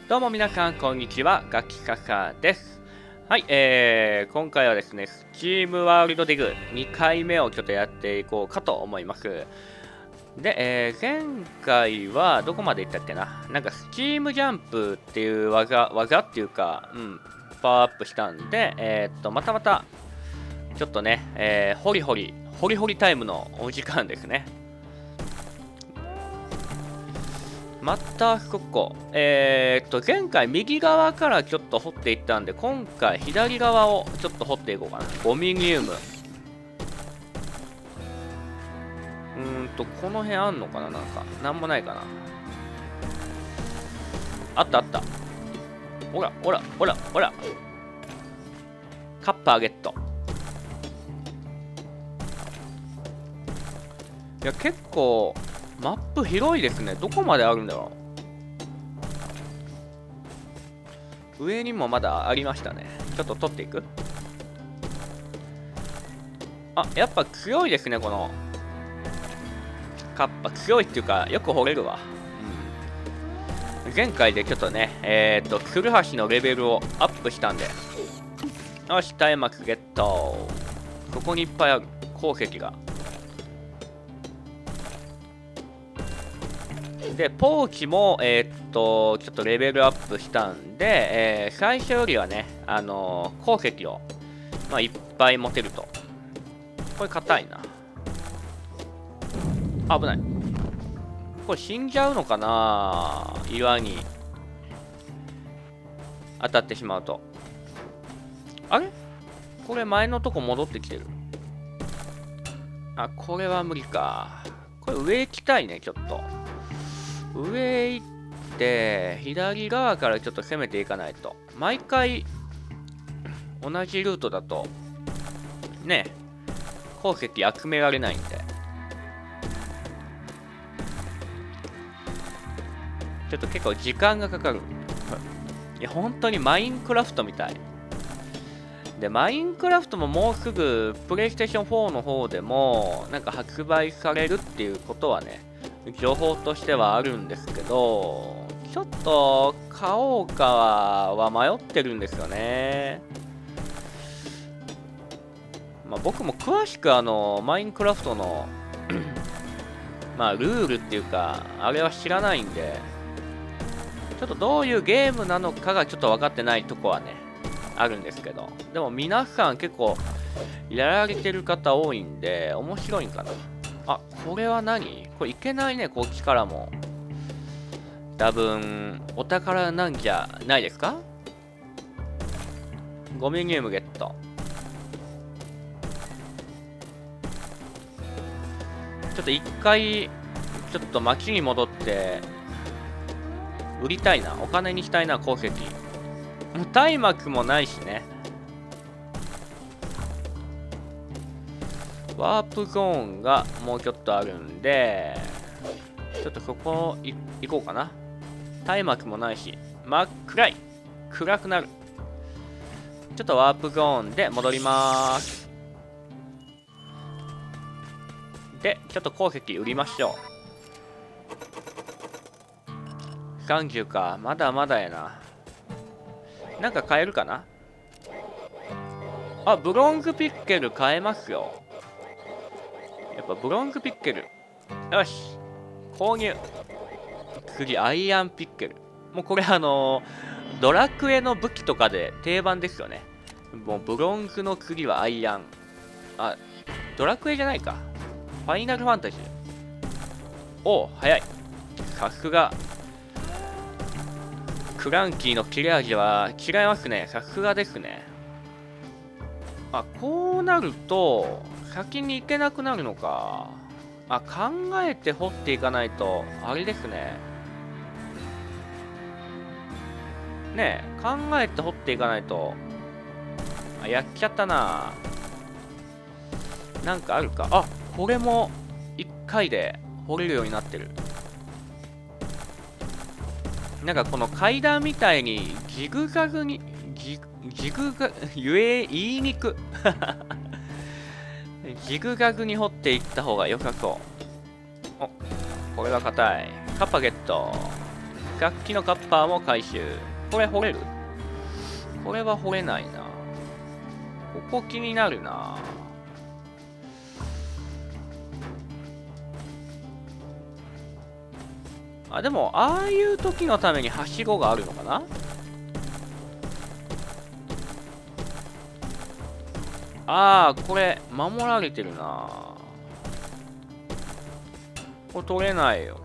どうも皆さん、こんにちは。ガキカカです。はい、今回はですね、スチームワールドディグ2回目をちょっとやっていこうかと思います。で、前回はどこまでいったっけな。なんかスチームジャンプっていう技っていうか、パワーアップしたんで、また、ちょっとね、ホリホリタイムのお時間ですね。またここ。前回右側からちょっと掘っていったんで、今回左側をちょっと掘っていこうかな。ゴミニウム。この辺あんのかな、なんか。なんもないかな。あった。ほら。カッパーゲット。いや、結構、マップ広いですね。どこまであるんだろう。上にもまだありましたね。ちょっと取っていく。あ、やっぱ強いですね、このカッパ。強いっていうか、よく掘れるわ。前回でちょっとね、ツルハシのレベルをアップしたんで。よし、タイマックゲット。ここにいっぱいある。鉱石が。で、ポーチも、ちょっとレベルアップしたんで、最初よりはね、鉱石を、いっぱい持てると。これ硬いな。危ない。これ死んじゃうのかな、岩に当たってしまうと。あれこれ前のとこ戻ってきてる。あ、これは無理か。これ上行きたいね、ちょっと。上行って左側からちょっと攻めていかないと。毎回同じルートだとね、鉱石集められないんで、ちょっと結構時間がかかる。いや本当にマインクラフトみたいで、マインクラフトももうすぐプレイステーション4の方でもなんか発売されるっていうことはね、情報としてはあるんですけど、ちょっと買おうかは迷ってるんですよね。僕も詳しくマインクラフトのルールっていうかあれは知らないんで、ちょっとどういうゲームなのかがちょっと分かってないとこはねあるんですけど、でも皆さん結構やられてる方多いんで面白いんかな。あ、これは何？これいけないね、こっちからも。多分、お宝なんじゃないですか？ゴミニウムゲット。ちょっと一回、ちょっと町に戻って、売りたいな。お金にしたいな、鉱石。タイマクもないしね。ワープゾーンがもうちょっとあるんで、ちょっとそこ行こうかな。タイマーもないし、暗くなる。ちょっとワープゾーンで戻りまーす。で、ちょっと鉱石売りましょう。30か。まだまだやな。なんか買えるかな。あ、ブロンズピッケル買えますよ。やっぱブロンズピッケル。よし。購入。次、アイアンピッケル。もうこれドラクエの武器とかで定番ですよね。もうブロンズの次はアイアン。あ、ドラクエじゃないか。ファイナルファンタジー。おお、早い。さすが。クランキーの切れ味は違いますね。さすがですね。あ、こうなると、先に行けなくなるのか。あ、考えて掘っていかないと、あれですね。ねえ、考えて掘っていかないと。あ、やっちゃったな。なんかあるか。あ、これも1回で掘れるようになってる。なんかこの階段みたいにジグザグに、言いにく。ジグザグに掘っていった方が良さそう。お、これは硬い。カッパゲット。 100機のカッパーも回収。これ掘れる？これは掘れないな。ここ気になるな。あ、でも、ああいう時のためにはしごがあるのかな？ああ、これ、守られてるな。これ取れないよ。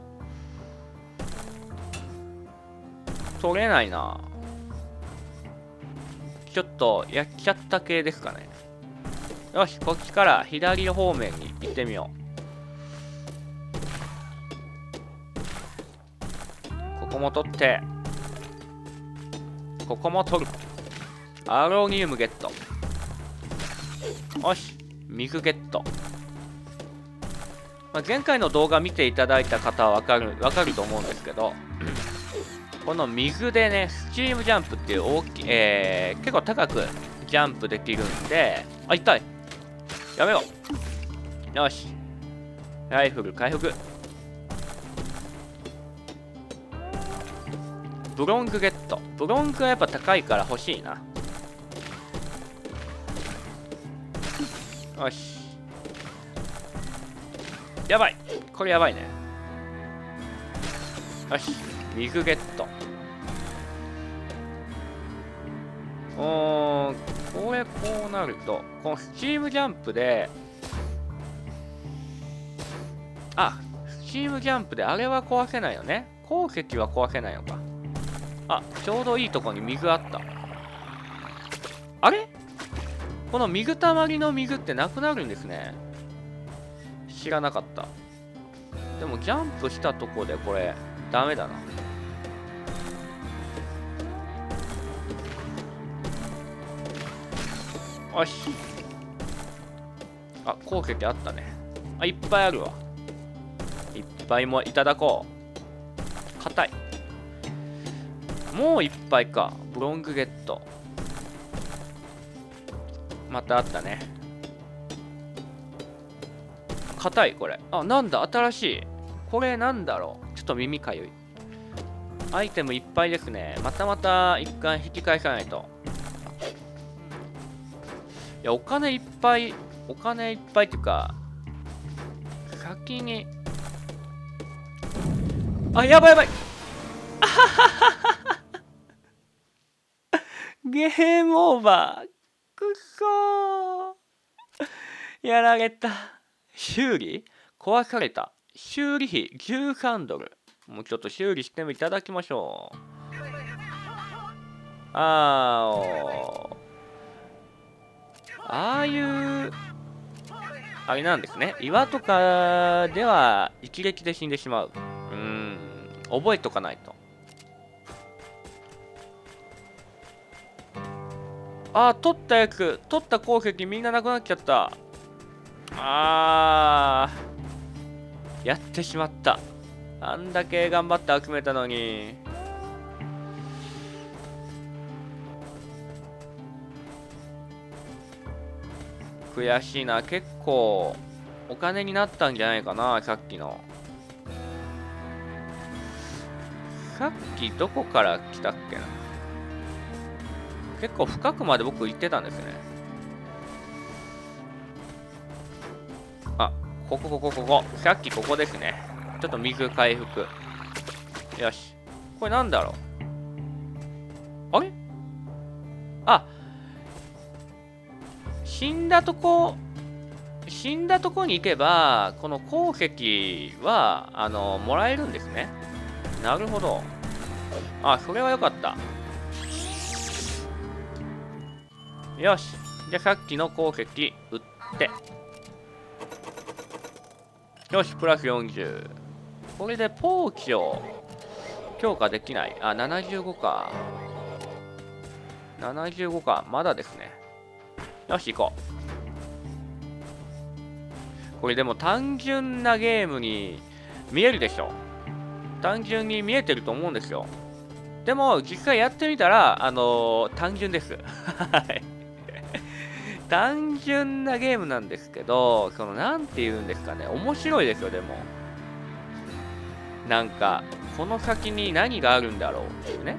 取れないな。ちょっと、やっちゃった系ですかね。よし、こっちから左方面に行ってみよう。ここも取って、ここも取る。アロニウムゲット。よし、水ゲット。まあ、前回の動画見ていただいた方はわかると思うんですけど、この水でね、スチームジャンプっていう大きい、結構高くジャンプできるんで、あ、痛い。やめろ。よし。ライフル回復。ブロングゲット。ブロングはやっぱ高いから欲しいな。よし。やばい。これやばいね。よし。水ゲット。これこうなると、このスチームジャンプで、あ、スチームジャンプであれは壊せないよね。鉱石は壊せないのか。あ、ちょうどいいとこに水あった。あれ？この水たまりの水ってなくなるんですね。知らなかった。でもジャンプしたとこでこれダメだな。よし。あ、鉱石あったね。あ、いっぱいあるわ。いっぱいもいただこう。硬い。もういっぱいか。ブロングゲット。またあったね。硬いこれ。あ、なんだ新しい。これなんだろう。ちょっと耳かゆい。アイテムいっぱいですね。また一回引き返さないと。いや、お金いっぱいっていうか、先に。あ、やばいやばい。ゲームオーバー。くっそー。やられた。修理壊された。修理費13ドル。もうちょっと修理していただきましょう。ああいうあれなんですね。岩とかでは一撃で死んでしまう。覚えとかないと。あー、取った鉱石みんななくなっちゃった。やってしまった。あんだけ頑張って集めたのに。悔しいな。結構お金になったんじゃないかな、さっきの。さっきどこから来たっけな。結構深くまで僕行ってたんですね。あ、ここ。さっきここですね。ちょっと水回復。よし。これなんだろう。あれ？あ、死んだとこに行けば、この鉱石は、もらえるんですね。なるほど。あ、それはよかった。よし。じゃあさっきの鉱石売って。よし、プラス40。これでポーチを強化できない。あ、75か。75か。まだですね。よし、行こう。これでも単純なゲームに見えるでしょ。単純に見えてると思うんですよ。でも、実際やってみたら、単純です。はい。単純なゲームなんですけど、なんて言うんですかね。面白いですよ、でも。 なんかこの先に何があるんだろうっていうね。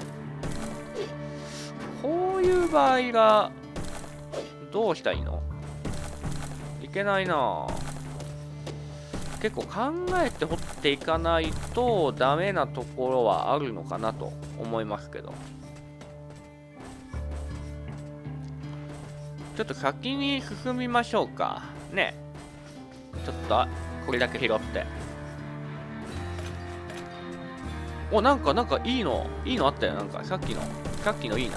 こういう場合がどうしたらいいの？いけないな。結構考えて掘っていかないとダメなところはあるのかなと思いますけど。ちょっと先に進みましょうかね。ちょっとこれだけ拾って。お、なんかいいのあったよ。なんかさっきのいいな。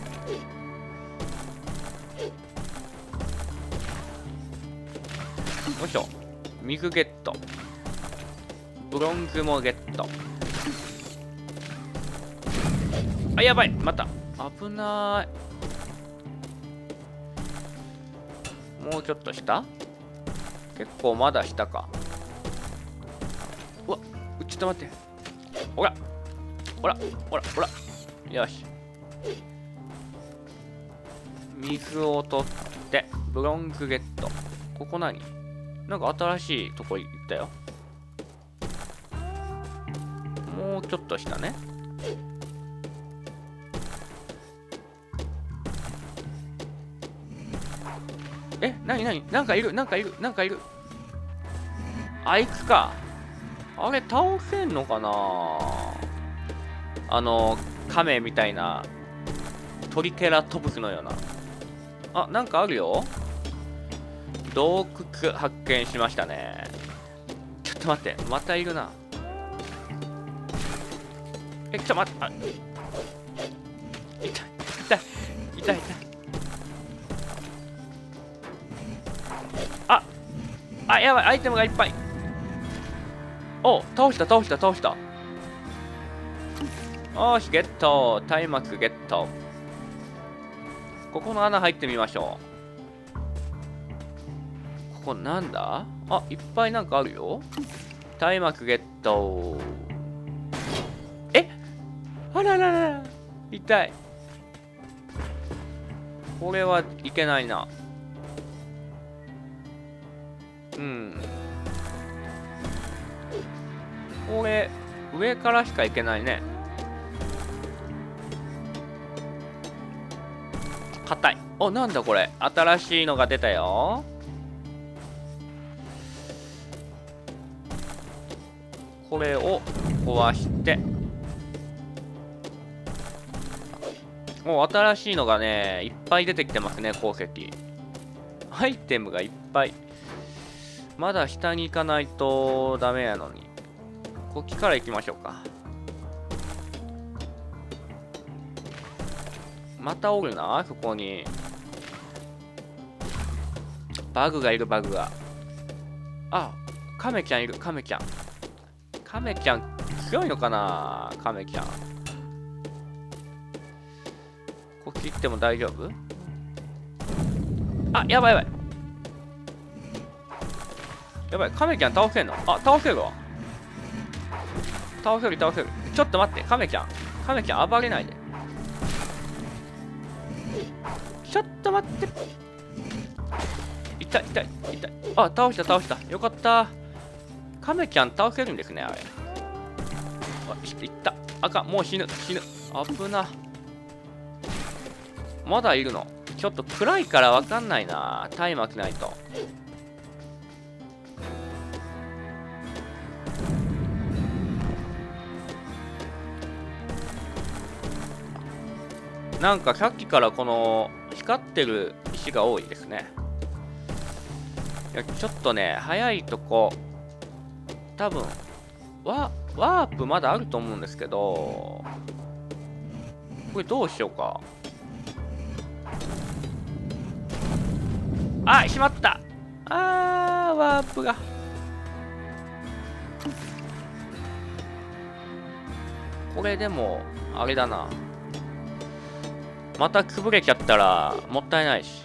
よいしょ。水ゲット。ブロンズもゲット。あ、やばい、また危ない。もうちょっと下？結構まだ下か。うわ、ちょっと待って。ほらほらほらほら。よし。水を取ってブロンズゲット。ここ何？なんか新しいとこ行ったよ。もうちょっと下ね。え、なんかいる。あいつか。あれ倒せんのかな。亀みたいなトリケラトプスのような。あ、なんかあるよ。洞窟発見しましたね。ちょっと待って、またいるな。ちょっと待って、痛い。やばい、アイテムがいっぱい。お、倒した。よし、ゲット。松明ゲット。ここの穴入ってみましょう。ここなんだ？あ、いっぱいなんかあるよ。松明ゲット。あららら、痛い。これはいけないな。これ上からしかいけないね。硬い。お、なんだこれ。新しいのが出たよ。これを壊して。もう新しいのがね、いっぱい出てきてますね、鉱石。アイテムがいっぱい。まだ下に行かないとダメやのに。こっちから行きましょうか。またおるな、そこに。バグがいる。あ、カメちゃんいる。カメちゃん強いのかな。カメちゃんこっち行っても大丈夫？あ、やばい。カメちゃん倒せんの？あ、倒せるわ。倒せる。ちょっと待って、カメちゃん暴れないで。ちょっと待って。痛い。あ、倒した。よかった。カメちゃん倒せるんですね、あれ。いった。あかん、もう死ぬ。危な。まだいるの？ちょっと暗いからわかんないな。松明ないと。なんかさっきからこの光ってる石が多いですね。いや、ちょっとね、早いとこ、多分ワープまだあると思うんですけど、これどうしようか。あ、しまった。ワープが。これでもあれだな。またくぶれちゃったらもったいないし。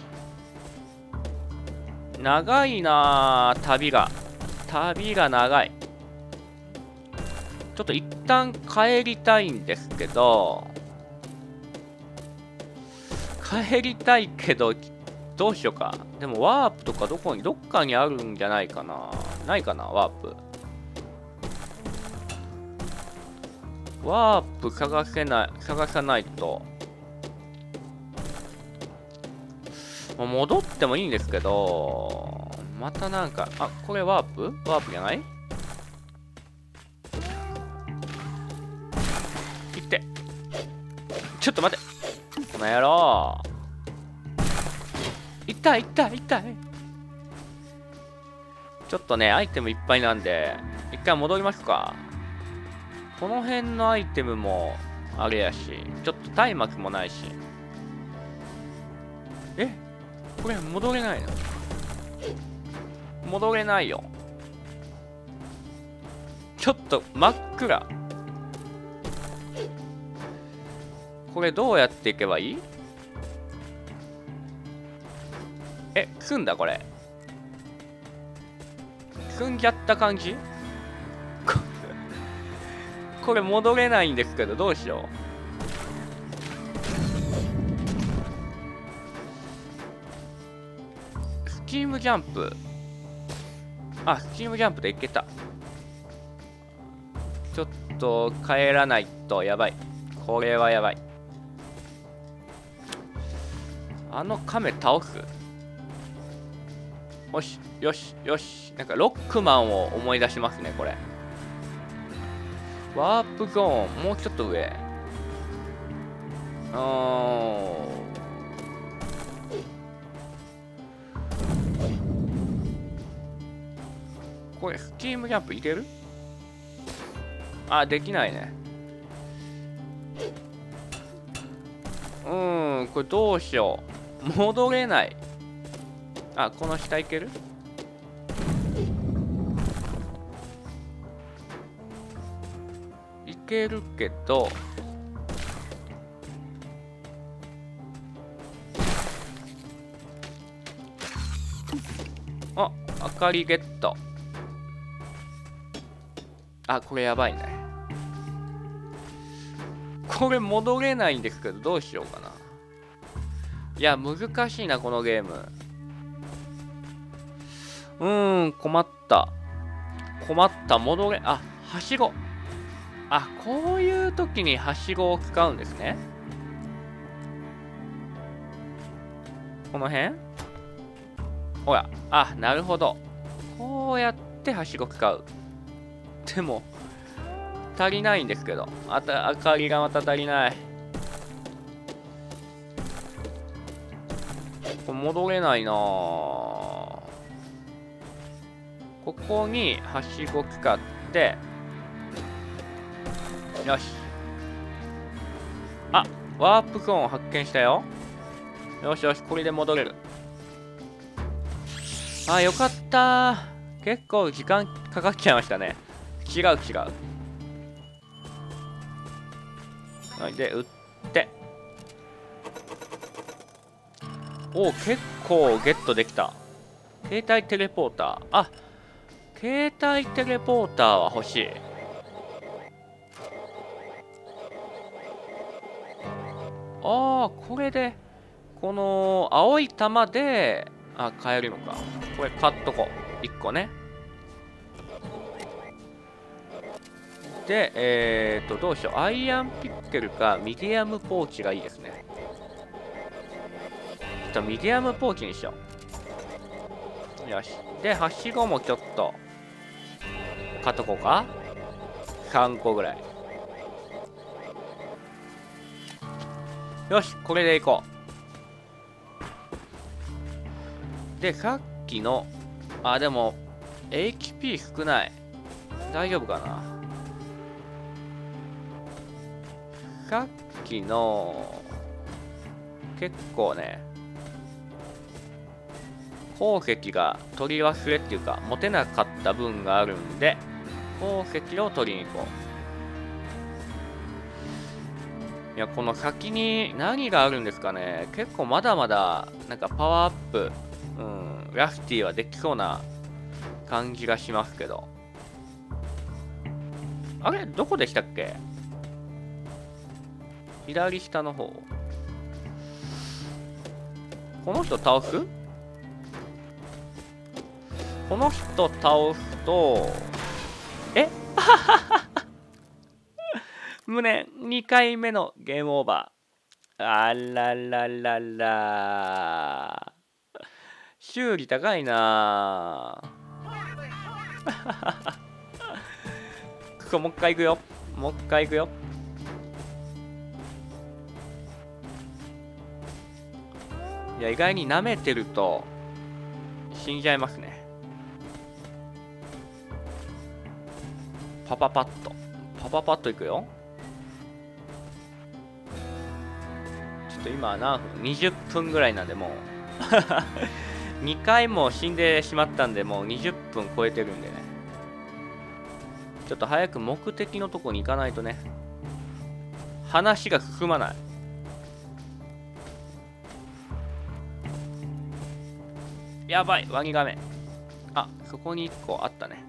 長いなあ、旅が長い。ちょっと一旦帰りたいんですけど、どうしようか。でもワープとかどっかにあるんじゃないかな。ないかな、ワープ。 ワープ探さないと。戻ってもいいんですけど、またなんか、あ、これワープじゃない？いって。ちょっと待って。この野郎。痛い。ちょっとね、アイテムいっぱいなんで、一回戻りますか。この辺のアイテムも、あれやし、ちょっと松明もないし。え？これ戻れないの？戻れないよ。ちょっと真っ暗。これどうやっていけばいい？組んだこれ。組んじゃった感じ？これ戻れないんですけど、どうしよう。スチームジャンプ。あ、スチームジャンプでいけた。ちょっと帰らないとやばい。これはやばい。あの亀倒す。よし。なんかロックマンを思い出しますね、これ。ワープゾーン、もうちょっと上。これ、スチームジャンプいける？あ、できないね。これどうしよう。戻れない。あ、この下いける？いけるけど、あ、明かりゲット。あ、これやばいね。これ戻れないんですけど、どうしようかな。いや、難しいな、このゲーム。困った。あ、はしご。あ、こういう時にはしごを使うんですね。この辺？ほら、あ、なるほど。こうやってはしご使う。でも、足りないんですけど。明かりがまた足りない。これ戻れないなぁ。ここにはしご使って、よし。あ、ワープゾーンを発見したよ。よし、これで戻れる。あ、よかったー。結構時間かかっちゃいましたね。違う。はい、で、撃って。お、結構ゲットできた。携帯テレポーター。あ、携帯テレポーターは欲しい。ああ、これで、この青い玉で、あ、買えるのか。これ買っとこう。1個ね。で、どうしよう。アイアンピッケルかミディアムポーチがいいですね。ちょっとミディアムポーチにしよう。よし。で、はしごもちょっと、買っとこうか。3個ぐらい。よし、これでいこう。で、さっきの、あ、でも、HP 少ない。大丈夫かな。さっきの、結構ね、鉱石が取り忘れっていうか、持てなかった分があるんで、鉱石を取りに行こう。いや、この先に何があるんですかね。結構まだまだ、なんかパワーアップ、ラフティはできそうな感じがしますけど。あれどこでしたっけ？左下の方。この人倒す？この人倒すと、 無念2回目のゲームオーバー。あらららら。修理高いな。ここもう一回行くよ。もう一回行くよ。いや、意外に舐めてると死んじゃいますね。パパパッと。パパパッといくよ。ちょっと今何分 ?20 分ぐらいなんで、もう2回も死んでしまったんで、もう20分超えてるんでね。ちょっと早く目的のとこに行かないとね。話が進まない。やばい、ワニガメ。あ、そこに1個あったね。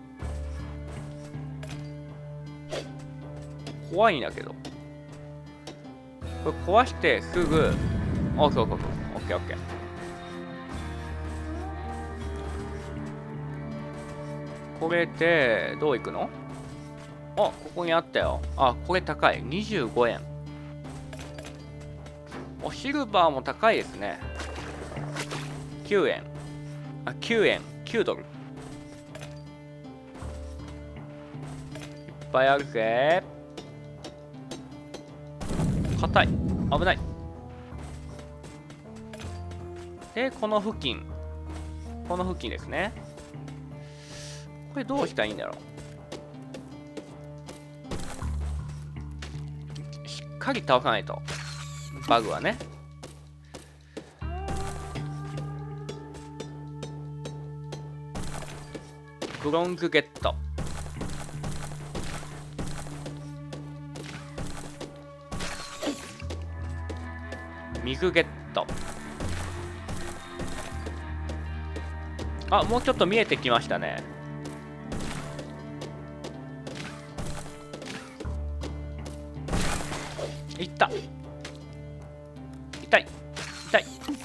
怖いんだけど。これ壊してすぐ。オッケーオッケーオッケーオッケー。これでどういくの？あ、ここにあったよ。あ、これ高い。25円。お、シルバーも高いですね。9円。あ、9円。9ドル。いっぱいあるぜ。硬い。危ない。で、この付近。この付近ですね。これどうしたらいいんだろう。しっかり倒さないと。バグはね。ブロンズゲット。水ゲット。あ、もうちょっと見えてきましたね。いった。痛い。痛い。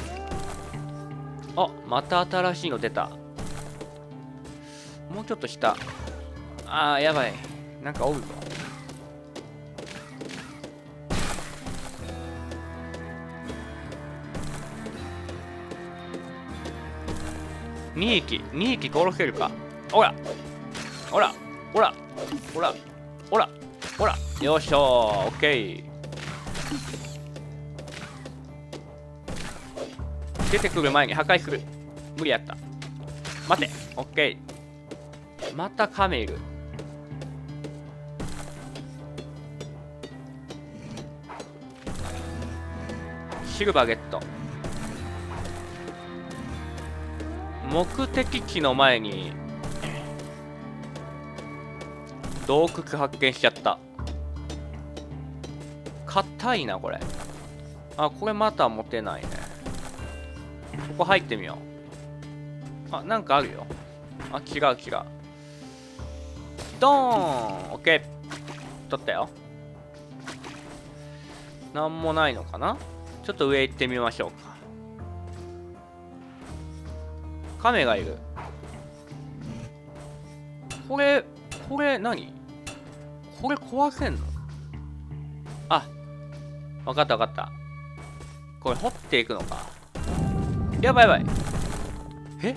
あ、また新しいの出た。もうちょっと下。あー、やばい。なんかおるぞ。2匹殺せるか。ほらほらほらほらほらほら。よっしゃー、オッケー。出てくる前に破壊する。無理やった。待て。オッケー。またカメいる。シルバーゲット。目的地の前に洞窟発見しちゃった。硬いなこれ。あ、これまた持てないね。ここ入ってみよう。あ、なんかあるよ。あ、違う違う。ドーン。オッケー。取ったよ。なんもないのかな。ちょっと上行ってみましょうか。カメがいる。これ何？これ壊せんの？あ、わかったわかった。これ掘っていくのか。やばいやばい。え？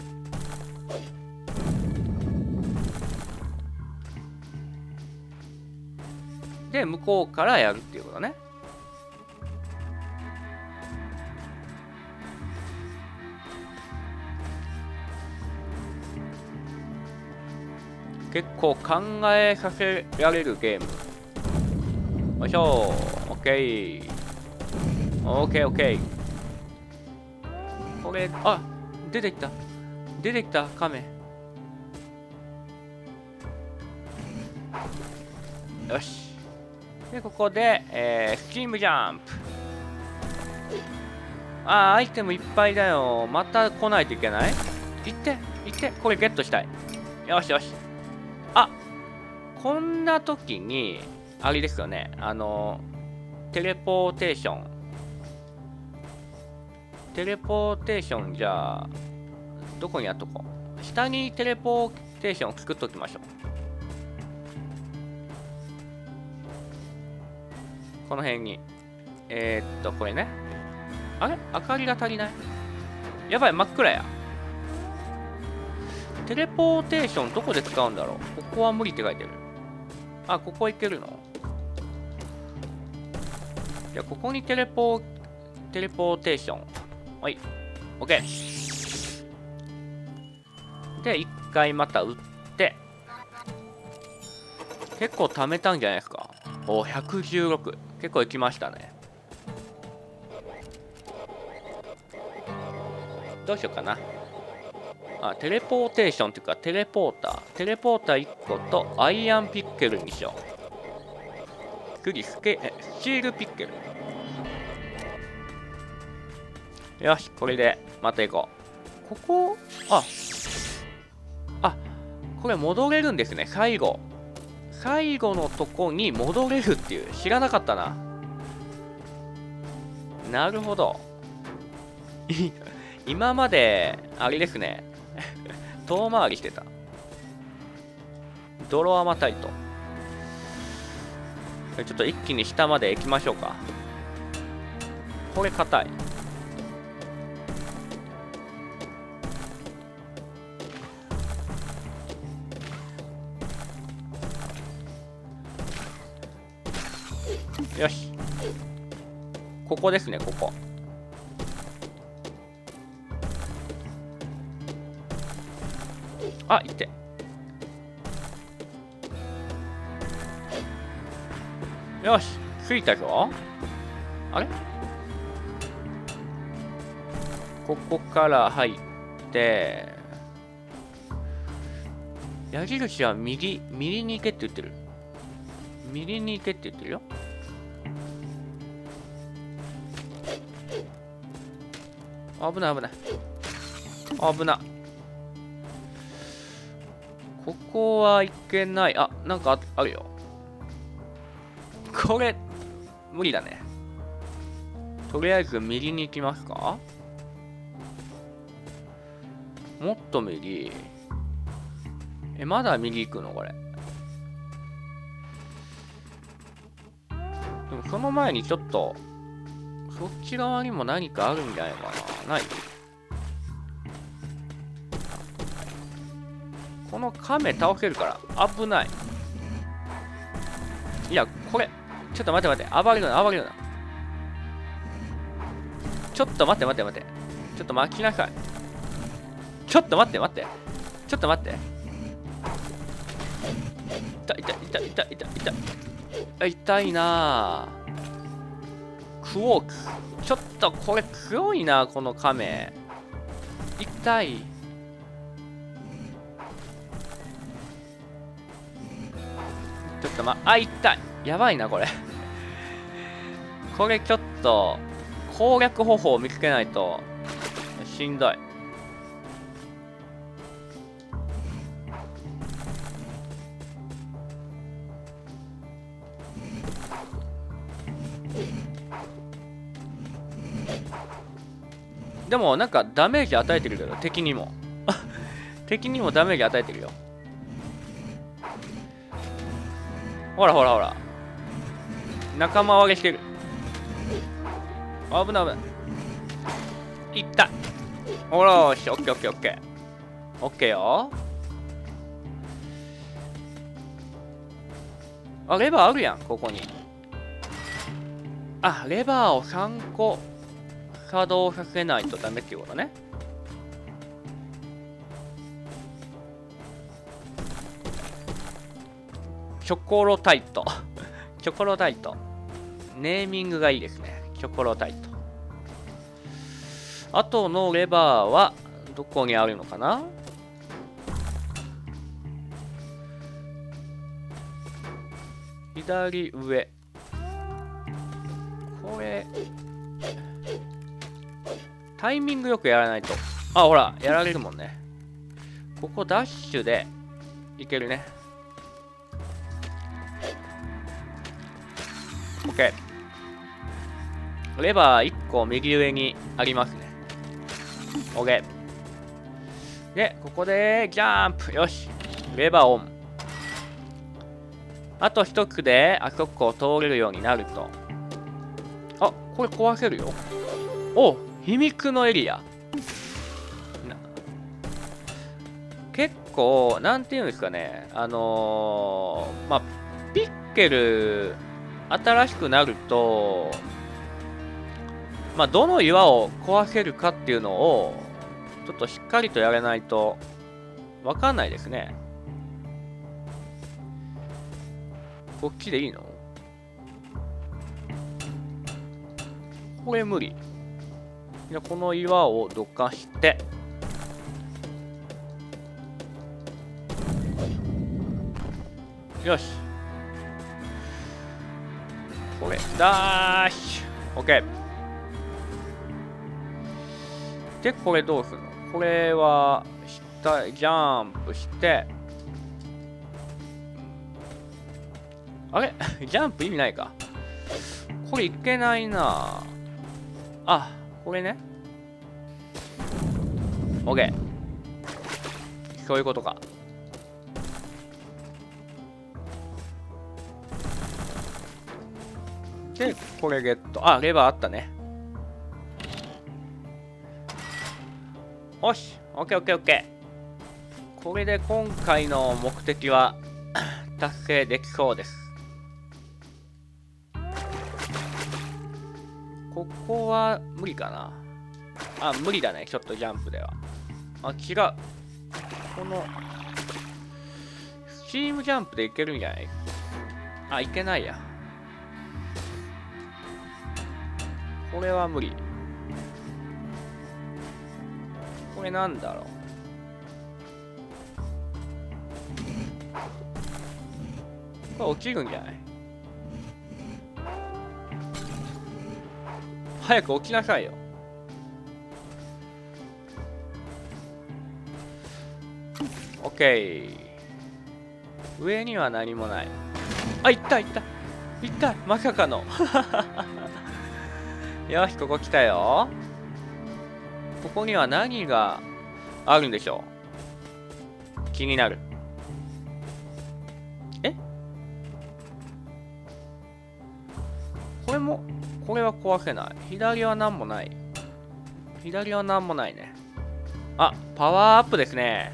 で、向こうからやるっていうことね。結構考えさせられるゲーム。よいしょー。オッケー。オッケーオッケー。これ、あ、出てきた。出てきた、カメ。よし。で、ここで、スチームジャンプ。あー、アイテムいっぱいだよ。また来ないといけない？行って、行って。これゲットしたい。よしよし。あ、こんな時に、あれですよね。テレポーテーション。テレポーテーションじゃあ、どこにやっとこう。下にテレポーテーション作っときましょこの辺に。これね。あれ明かりが足りない。やばい、真っ暗や。テレポーテーションどこで使うんだろう。ここは無理って書いてる。あ、ここ行けるの？じゃあ、ここにテレポーテーション。はい。OK。で、一回また撃って。結構貯めたんじゃないですか。お、116。結構行きましたね。どうしようかな。あ、テレポーテーションっていうか、テレポーター。テレポーター1個とアイアンピッケルにしよう。次、スチールピッケル。よし、これで、また行こう。ここ、これ戻れるんですね、最後。最後のとこに戻れるっていう。知らなかったな。なるほど。今まで、あれですね。遠回りしてた。泥アマタイト。ちょっと一気に下まで行きましょうか。これ硬い。よし。ここですね、ここ。あ、いて。よし、着いたぞ。あれ？ここから入って、矢印は右に行けって言ってる。右に行けって言ってるよ。危ない危ない。危ない。ここはいけない。あ、なんかあるよ。これ、無理だね。とりあえず右に行きますか？もっと右。まだ右行くのこれ。でもその前にちょっと、そっち側にも何かあるんじゃないかな。ない？この亀倒せるから危ない。いや、これ、ちょっと待って。暴れるな。ちょっと待って。ちょっと待ちなさい。ちょっと待って。ちょっと待って。痛いなぁ。クォーク。ちょっとこれ黒いな、この亀。痛い。ちょっと痛い。やばいな、これ。これちょっと、攻略方法を見つけないと、しんどい。でもなんかダメージ与えてるけど、敵にも敵にもダメージ与えてるよ。ほら仲間割れしてる。危ないいった。ほらーし、オッケーよ。あ、レバーあるやん、ここに。あ、レバーを3個稼働させないとダメっていうことね。チョコロタイト。ネーミングがいいですね。チョコロタイト。あとのレバーはどこにあるのかな？左上。これ、タイミングよくやらないと。あ、ほら、やられるもんね。ここダッシュでいけるね。OK。レバー1個右上にありますね。OK。で、ここでジャンプ。よし。レバーオン。あと一つであそこを通れるようになると。 これ壊せるよ。お、秘密のエリア。結構、なんていうんですかね。まあ、ピッケル、新しくなると、まあ、どの岩を壊せるかっていうのを、ちょっとしっかりとやらないと、わかんないですね。こっちでいいの？これ無理。じゃあこの岩をどかして、よし。これ、ダッシュ。オッケー。で、これどうするの？これは、下、ジャンプして、あれジャンプ意味ないか。これいけないな。あ、これね。オッケー。そういうことか。で、これゲット。あ、レバーあったね。よし。オッケーオッケーオッケー。これで今回の目的は達成できそうです。ここは無理かな。あ、無理だね。ちょっとジャンプでは。あ、違う。この、スチームジャンプでいけるんじゃない？あ、いけないや。これは無理。これなんだろう。これ落ちるんじゃない？早く起きなさいよ。オッケー。上には何もない。あ、行った行った。行った。まさかの。よし、ここ来たよ。ここには何があるんでしょう。気になる。え？これも、これは壊せない。左は何もない。左は何もないね。あ、パワーアップですね。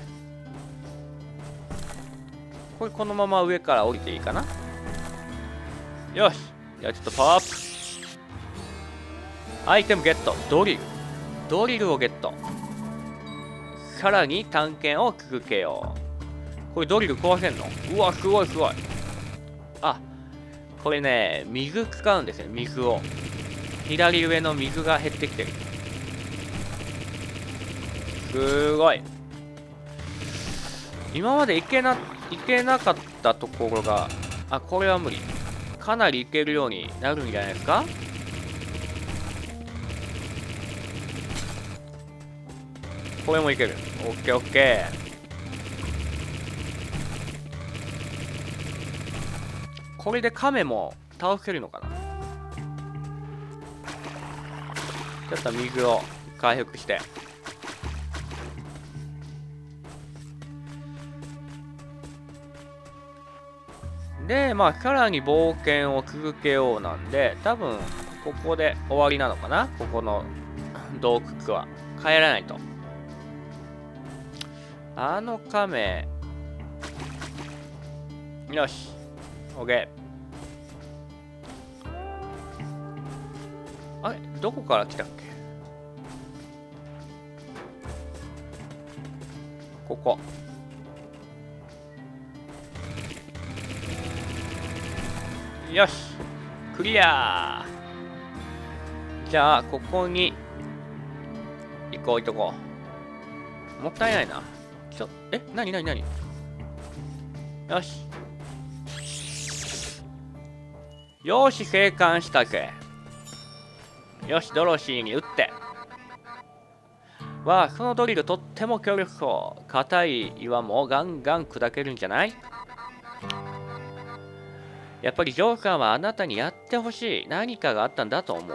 これこのまま上から降りていいかな？よし。じゃあちょっとパワーアップ。アイテムゲット。ドリル。ドリルをゲット。さらに探検を続けよう。これドリル壊せんの？うわ、すごいすごい。あ、これね、水使うんですよ、水を。左上の水が減ってきてる。すごい。今までいけなかったところが、あ、これは無理。かなりいけるようになるんじゃないですか？これもいける。オッケーオッケー。これで亀も倒せるのかな？ちょっと水を回復して。で、まあ、さらに冒険を続けようなんで、多分、ここで終わりなのかな？ここの洞窟は。帰らないと。あの亀。よし。オッケー。あれ？どこから来たっけ？ここ。よし。クリアー。じゃあ、ここに、一個置いとこう。もったいないな。なによし。よし、生還したぜ。よし、ドロシーに撃って。わあ、そのドリルとっても強力そう。硬い岩もガンガン砕けるんじゃない？やっぱりジョーカーはあなたにやってほしい。何かがあったんだと思う。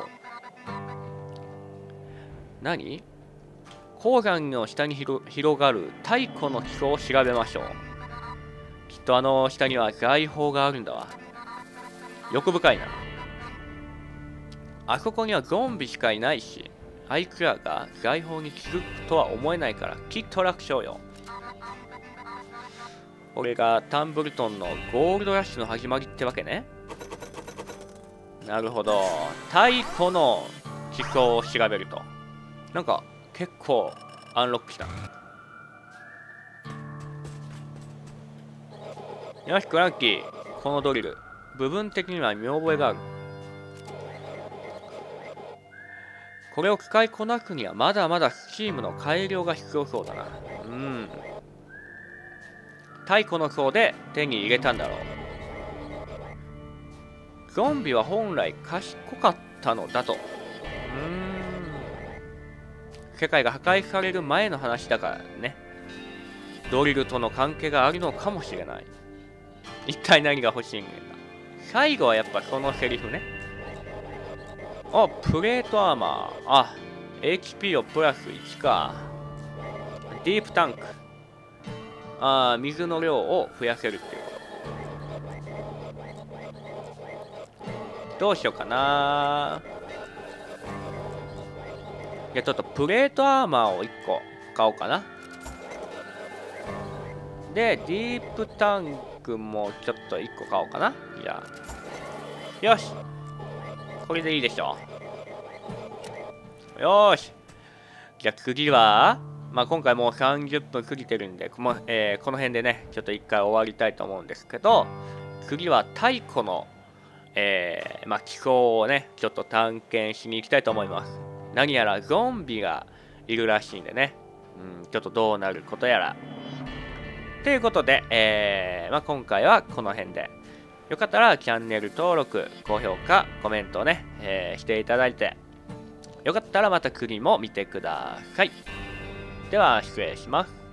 何？鉱山の下に広がる太古の基礎を調べましょう。きっとあの下には財宝があるんだわ。欲深いな。 あそこにはゾンビしかいないし、あいつらが財宝に気づくとは思えないからきっと楽勝よ。これがタンブルトンのゴールドラッシュの始まりってわけね。なるほど。太古の地層を調べると。なんか結構アンロックした。よし、クランキー。このドリル。部分的には見覚えがある。これを使いこなすにはまだまだスチームの改良が必要そうだな。太古の層で手に入れたんだろう。ゾンビは本来賢かったのだと。世界が破壊される前の話だからね。ドリルとの関係があるのかもしれない。一体何が欲しいんだ。最後はやっぱそのセリフね。あ、プレートアーマー。あ、HP をプラス1か。ディープタンク。ああ、水の量を増やせるっていうこと。どうしようかな。じゃあちょっとプレートアーマーを1個買おうかな。で、ディープタンクもちょっと1個買おうかな。じゃあ。よし。これでいいでしょう。よーし。じゃあ次は、今回もう30分過ぎてるんで、この辺でね、ちょっと一回終わりたいと思うんですけど、次は太古の、地層をね、ちょっと探検しに行きたいと思います。何やらゾンビがいるらしいんでね、ちょっとどうなることやら。ということで、今回はこの辺で。よかったらチャンネル登録、高評価、コメントをね、していただいて、よかったらまた次も見てください。では失礼します。